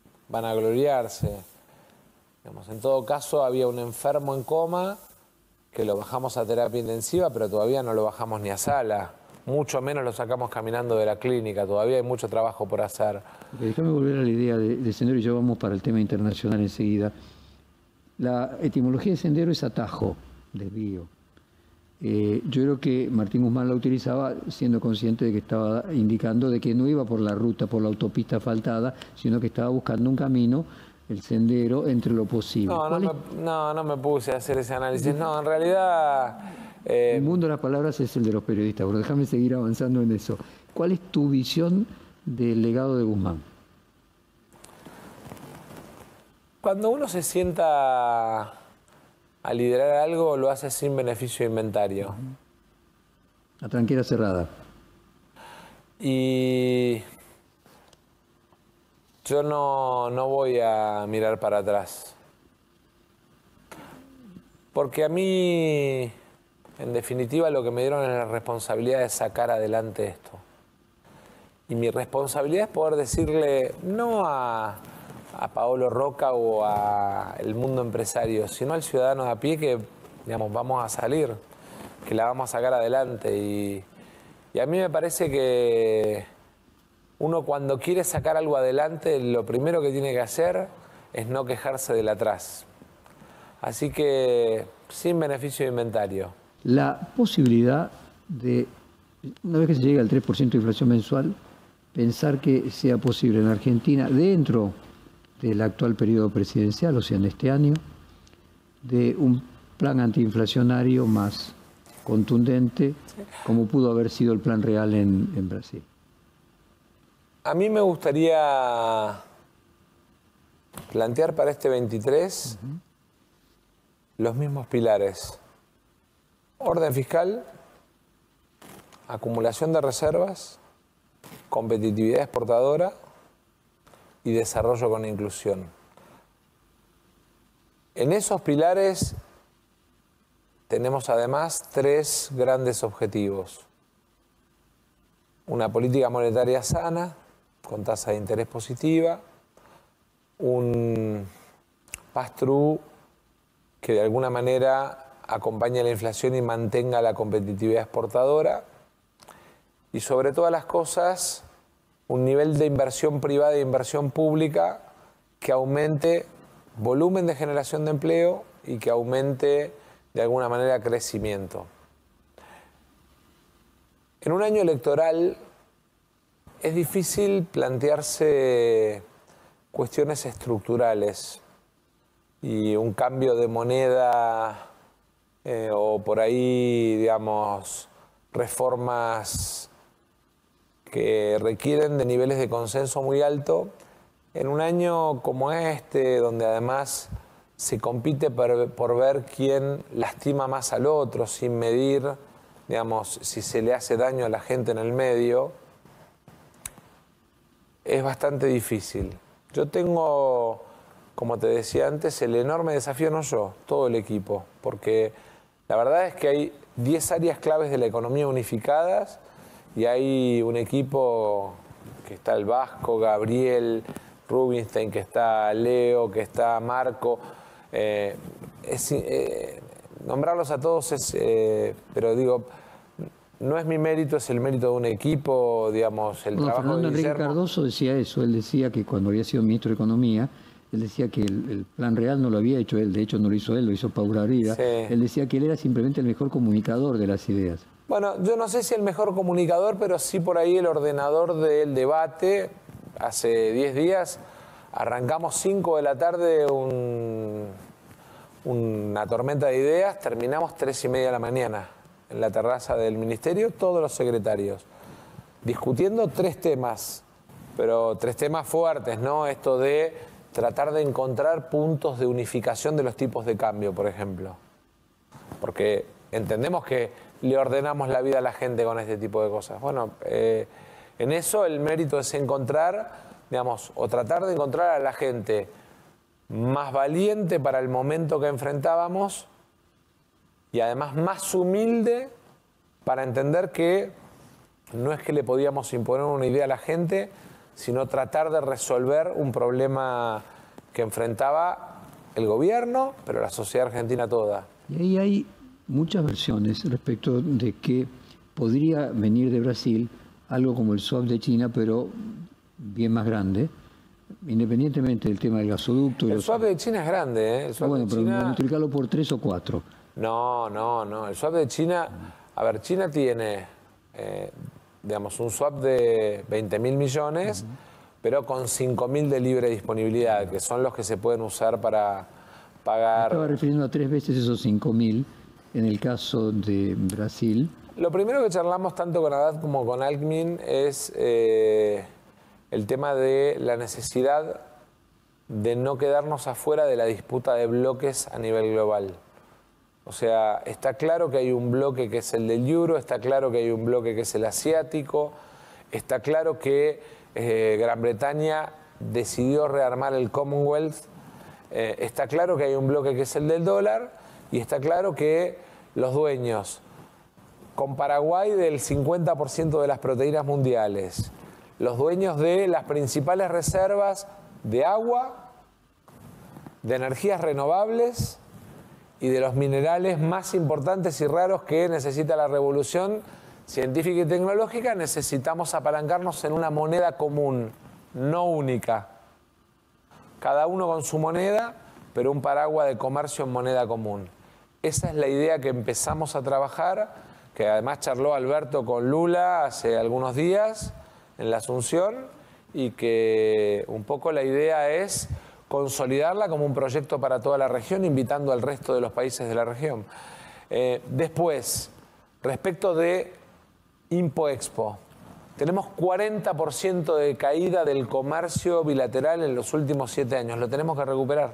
vanagloriarse. Digamos, en todo caso, había un enfermo en coma que lo bajamos a terapia intensiva, pero todavía no lo bajamos ni a sala. Mucho menos lo sacamos caminando de la clínica. Todavía hay mucho trabajo por hacer.
Déjame volver a la idea de sendero y ya vamos para el tema internacional enseguida. La etimología de sendero es atajo, desvío. Yo creo que Martín Guzmán la utilizaba siendo consciente de que estaba indicando de que no iba por la ruta, por la autopista asfaltada, sino que estaba buscando un camino, el sendero, entre lo posible.
No me puse a hacer ese análisis. No, en realidad...
El mundo de las palabras es el de los periodistas, pero déjame seguir avanzando en eso. ¿Cuál es tu visión del legado de Guzmán?
Cuando uno se sienta a liderar algo, lo hace sin beneficio de inventario.
La tranquera cerrada.
Y yo no voy a mirar para atrás. Porque a mí, en definitiva, lo que me dieron es la responsabilidad de sacar adelante esto. Y mi responsabilidad es poder decirle no a Paolo Roca o al mundo empresario, sino al ciudadano de a pie que, digamos, vamos a salir, que la vamos a sacar adelante. Y a mí me parece que uno cuando quiere sacar algo adelante, lo primero que tiene que hacer es no quejarse del atrás. Así que, sin beneficio de inventario.
La posibilidad de, una vez que se llegue al 3% de inflación mensual, pensar que sea posible en Argentina, dentro del actual periodo presidencial, o sea, en este año, de un plan antiinflacionario más contundente, como pudo haber sido el plan real en Brasil.
A mí me gustaría plantear para este 23 los mismos pilares. Orden fiscal, acumulación de reservas, competitividad exportadora y desarrollo con inclusión. En esos pilares tenemos además 3 grandes objetivos. Una política monetaria sana, con tasa de interés positiva, un pass-through que de alguna manera acompañe la inflación y mantenga la competitividad exportadora, y sobre todas las cosas, un nivel de inversión privada e inversión pública que aumente volumen de generación de empleo y que aumente de alguna manera crecimiento. En un año electoral es difícil plantearse cuestiones estructurales y un cambio de moneda o por ahí, digamos, reformas que requieren de niveles de consenso muy alto en un año como este, donde además se compite por ver quién lastima más al otro, sin medir, digamos, si se le hace daño a la gente en el medio, es bastante difícil. Yo tengo, como te decía antes, el enorme desafío, no yo, todo el equipo, porque la verdad es que hay 10 áreas claves de la economía unificadas y hay un equipo que está el Vasco, Gabriel, Rubinstein, que está Leo, que está Marco. Nombrarlos a todos es, pero digo, no es mi mérito, es el mérito de un equipo, digamos, el trabajo
Fernando
de
Enrique
Guillermo.
Cardoso decía eso, él decía que cuando había sido ministro de Economía, él decía que el plan real no lo había hecho él, de hecho no lo hizo él, lo hizo Paula Rivera.
Sí.
Él decía que él era simplemente el mejor comunicador de las ideas.
Bueno, yo no sé si el mejor comunicador, pero sí por ahí el ordenador del debate. Hace 10 días arrancamos 5 de la tarde una tormenta de ideas, terminamos 3:30 de la mañana en la terraza del ministerio, todos los secretarios, discutiendo 3 temas, pero 3 temas fuertes, ¿no? Esto de tratar de encontrar puntos de unificación de los tipos de cambio, por ejemplo. Porque entendemos que le ordenamos la vida a la gente con este tipo de cosas. Bueno, en eso el mérito es encontrar, digamos, o tratar de encontrar a la gente más valiente para el momento que enfrentábamos y además más humilde para entender que no es que le podíamos imponer una idea a la gente, sino tratar de resolver un problema que enfrentaba el gobierno, pero la sociedad argentina toda.
Y ahí hay muchas versiones respecto de que podría venir de Brasil algo como el swap de China, pero bien más grande, independientemente del tema del gasoducto.
El swap de China es grande, ¿eh? El swap
bueno,
de
pero
China...
multiplicarlo por 3 o 4.
No. El swap de China... A ver, China tiene, digamos, un swap de 20.000 millones, pero con 5.000 de libre disponibilidad, que son los que se pueden usar para pagar...
Estaba refiriendo a 3 veces esos 5.000 en el caso de Brasil.
Lo primero que charlamos tanto con Haddad como con Alckmin es el tema de la necesidad de no quedarnos afuera de la disputa de bloques a nivel global. O sea, está claro que hay un bloque que es el del euro, está claro que hay un bloque que es el asiático, está claro que Gran Bretaña decidió rearmar el Commonwealth, está claro que hay un bloque que es el del dólar y está claro que los dueños, con Paraguay del 50% de las proteínas mundiales, los dueños de las principales reservas de agua, de energías renovables y de los minerales más importantes y raros que necesita la revolución científica y tecnológica, necesitamos apalancarnos en una moneda común, no única. Cada uno con su moneda, pero un paraguas de comercio en moneda común. Esa es la idea que empezamos a trabajar, que además charló Alberto con Lula hace algunos días en la Asunción, y que un poco la idea es consolidarla como un proyecto para toda la región, invitando al resto de los países de la región. Después, respecto de Impo-Expo, tenemos 40% de caída del comercio bilateral en los últimos 7 años. Lo tenemos que recuperar.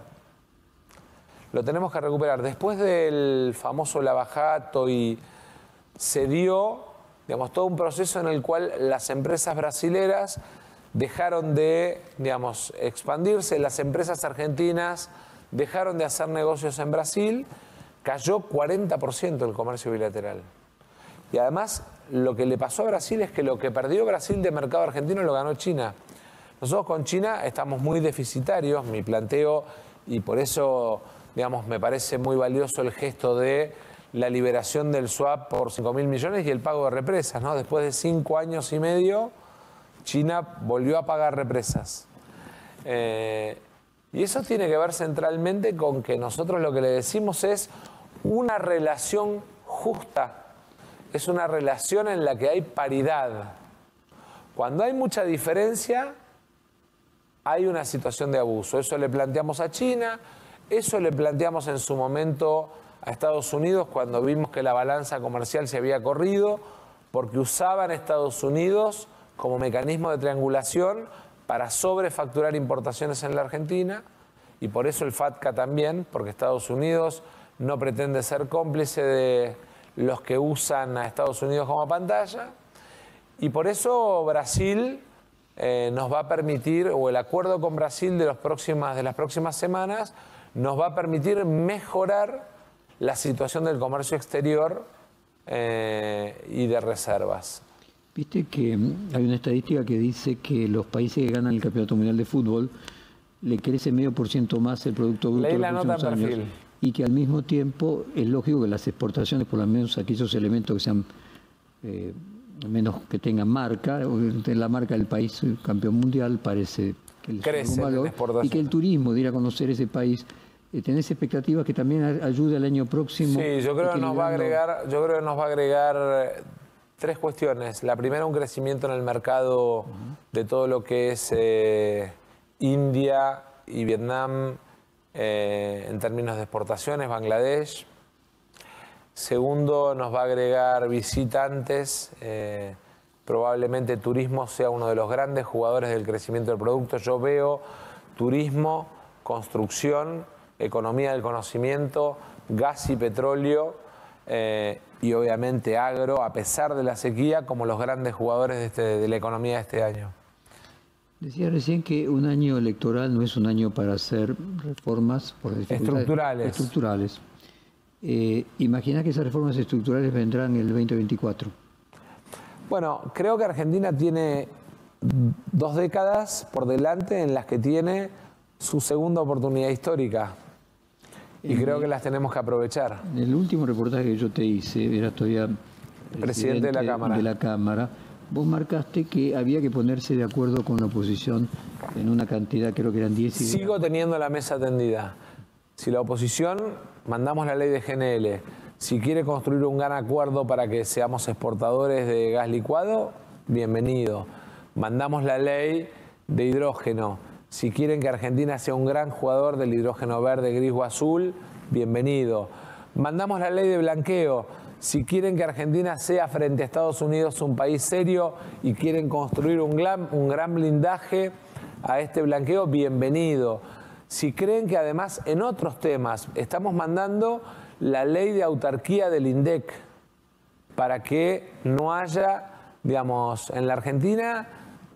Lo tenemos que recuperar. Después del famoso Lavajato y se dio, digamos, todo un proceso en el cual las empresas brasileras dejaron de, digamos, expandirse, las empresas argentinas dejaron de hacer negocios en Brasil, cayó 40% el comercio bilateral. Y además, lo que le pasó a Brasil es que lo que perdió Brasil de mercado argentino lo ganó China. Nosotros con China estamos muy deficitarios, mi planteo, y por eso, digamos, me parece muy valioso el gesto de la liberación del swap por 5.000 millones y el pago de represas, ¿no? Después de 5 años y medio, China volvió a pagar represas. Y eso tiene que ver centralmente con que nosotros lo que le decimos es una relación justa. Es una relación en la que hay paridad. Cuando hay mucha diferencia, hay una situación de abuso. Eso le planteamos a China, eso le planteamos en su momento a Estados Unidos cuando vimos que la balanza comercial se había corrido, porque usaban Estados Unidos como mecanismo de triangulación para sobrefacturar importaciones en la Argentina, y por eso el FATCA también, porque Estados Unidos no pretende ser cómplice de los que usan a Estados Unidos como pantalla, y por eso Brasil nos va a permitir, o el acuerdo con Brasil de las próximas semanas, nos va a permitir mejorar la situación del comercio exterior y de reservas.
Viste que hay una estadística que dice que los países que ganan el Campeonato Mundial de Fútbol le crece 0,5% más el Producto Bruto
Leí
en
la
los
nota
próximos
en
años.
perfil.
Y que al mismo tiempo es lógico que las exportaciones, por lo menos aquellos elementos que sean menos que tengan marca, la marca del país campeón mundial parece que les
crece
da un valor, y que el turismo de ir a conocer ese país, tenés expectativas que también ayude el año próximo.
Sí, yo creo que nos va a agregar 3 cuestiones. La primera, un crecimiento en el mercado de todo lo que es India y Vietnam en términos de exportaciones, Bangladesh. Segundo, nos va a agregar visitantes. Probablemente turismo sea uno de los grandes jugadores del crecimiento del producto. Yo veo turismo, construcción, economía del conocimiento, gas y petróleo y obviamente agro, a pesar de la sequía, como los grandes jugadores de la economía de este año.
Decía recién que un año electoral no es un año para hacer reformas por estructurales. Imagina que esas reformas estructurales vendrán el 2024.
Bueno, creo que Argentina tiene 2 décadas por delante en las que tiene su segunda oportunidad histórica. y creo que las tenemos que aprovechar.
En el último reportaje que yo te hice, eras todavía
Presidente de la
Cámara, vos marcaste que había que ponerse de acuerdo con la oposición en una cantidad, creo que eran 10 ideas.
Sigo teniendo la mesa tendida. Si la oposición, mandamos la ley de GNL. Si quiere construir un gran acuerdo para que seamos exportadores de gas licuado, bienvenido. Mandamos la ley de hidrógeno. Si quieren que Argentina sea un gran jugador del hidrógeno verde, gris o azul, bienvenido. Mandamos la ley de blanqueo. Si quieren que Argentina sea frente a Estados Unidos un país serio y quieren construir un gran blindaje a este blanqueo, bienvenido. Si creen que además en otros temas estamos mandando la ley de autarquía del INDEC para que no haya, digamos, en la Argentina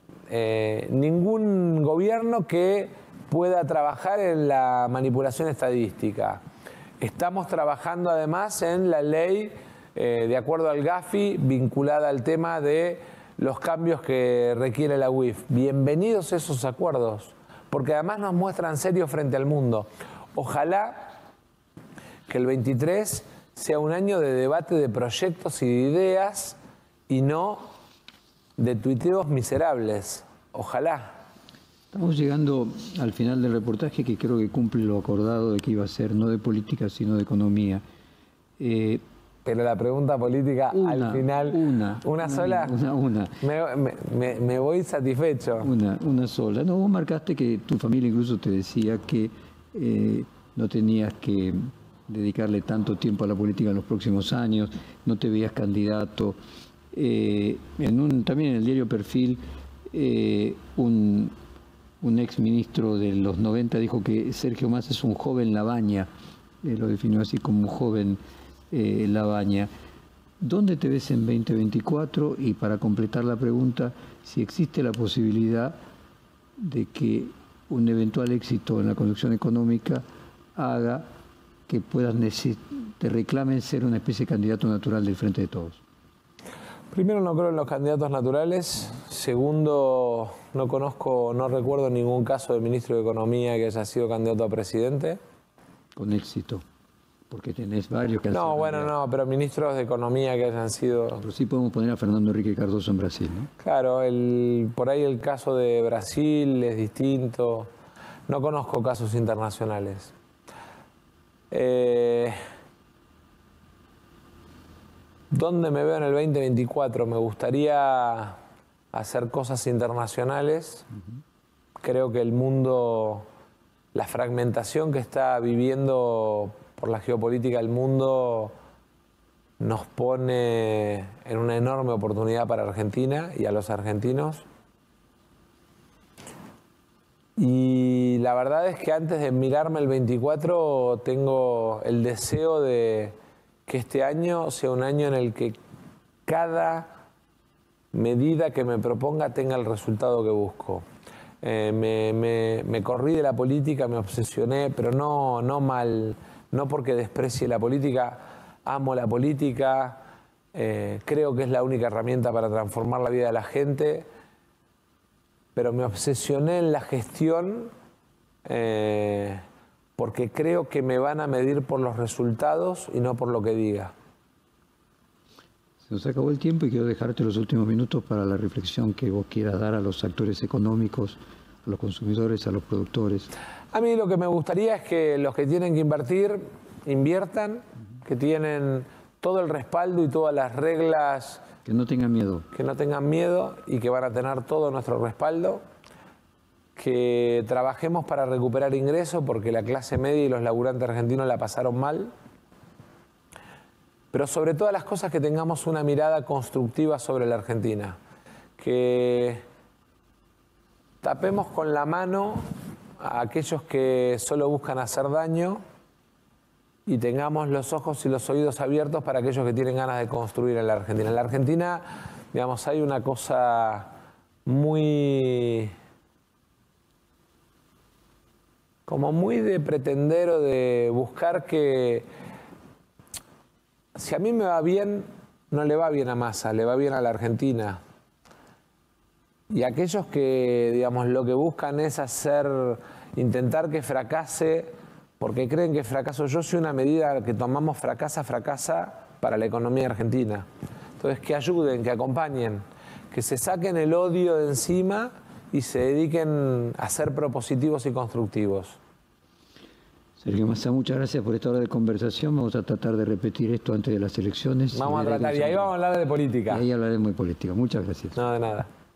ningún gobierno que pueda trabajar en la manipulación estadística. Estamos trabajando además en la ley, de acuerdo al GAFI, vinculada al tema de los cambios que requiere la UIF. Bienvenidos esos acuerdos, porque además nos muestran serios frente al mundo. Ojalá que el 23 sea un año de debate de proyectos y de ideas y no de tuiteos miserables. Ojalá.
Estamos llegando al final del reportaje, que creo que cumple lo acordado de que iba a ser no de política sino de economía.
Pero la pregunta política al final, una sola, me voy satisfecho.
Una sola. No, vos marcaste que tu familia incluso te decía que no tenías que dedicarle tanto tiempo a la política en los próximos años, no te veías candidato. También en el diario Perfil, un ex ministro de los 90 dijo que Sergio Massa es un joven Labaña, lo definió así como un joven Labaña. ¿Dónde te ves en 2024? Y para completar la pregunta, si existe la posibilidad de que un eventual éxito en la conducción económica haga que te reclamen ser una especie de candidato natural del Frente de Todos.
Primero, no creo en los candidatos naturales. Segundo, no recuerdo ningún caso de ministro de Economía que haya sido candidato a presidente.
Con éxito, porque tenés varios que han
sido. No, bueno, no, pero ministros de Economía que hayan sido.
Pero sí podemos poner a Fernando Henrique Cardoso en Brasil, ¿no?
Claro, por ahí el caso de Brasil es distinto. No conozco casos internacionales. ¿Dónde me veo en el 2024? Me gustaría hacer cosas internacionales. Creo que el mundo, la fragmentación que está viviendo por la geopolítica del mundo, nos pone en una enorme oportunidad para Argentina y a los argentinos. Y la verdad es que antes de mirarme el 24 tengo el deseo de que este año sea un año en el que cada medida que me proponga tenga el resultado que busco. Me corrí de la política, me obsesioné, pero no mal, no porque desprecie la política, amo la política, creo que es la única herramienta para transformar la vida de la gente, pero me obsesioné en la gestión porque creo que me van a medir por los resultados y no por lo que diga.
Se nos acabó el tiempo y quiero dejarte los últimos minutos para la reflexión que vos quieras dar a los actores económicos, a los consumidores, a los productores.
A mí lo que me gustaría es que los que tienen que invertir, inviertan, que tienen todo el respaldo y todas las reglas.
Que no tengan miedo.
Que no tengan miedo y que van a tener todo nuestro respaldo. Que trabajemos para recuperar ingresos porque la clase media y los laburantes argentinos la pasaron mal. Pero sobre todas las cosas que tengamos una mirada constructiva sobre la Argentina. Que tapemos con la mano a aquellos que solo buscan hacer daño y tengamos los ojos y los oídos abiertos para aquellos que tienen ganas de construir en la Argentina. En la Argentina, digamos, hay una cosa muy de pretender o de buscar que si a mí me va bien, no le va bien a Massa, le va bien a la Argentina. Y aquellos que, digamos, lo que buscan es intentar que fracase porque creen que fracaso yo si una medida que tomamos fracasa para la economía argentina. Entonces, que ayuden, que acompañen, que se saquen el odio de encima y se dediquen a ser propositivos y constructivos.
Sergio Massa, muchas gracias por esta hora de conversación. Vamos a tratar de repetir esto antes de las elecciones.
Vamos a tratar, y ahí vamos a hablar de política.
Y ahí hablaremos de política. Muchas gracias.
No, de nada.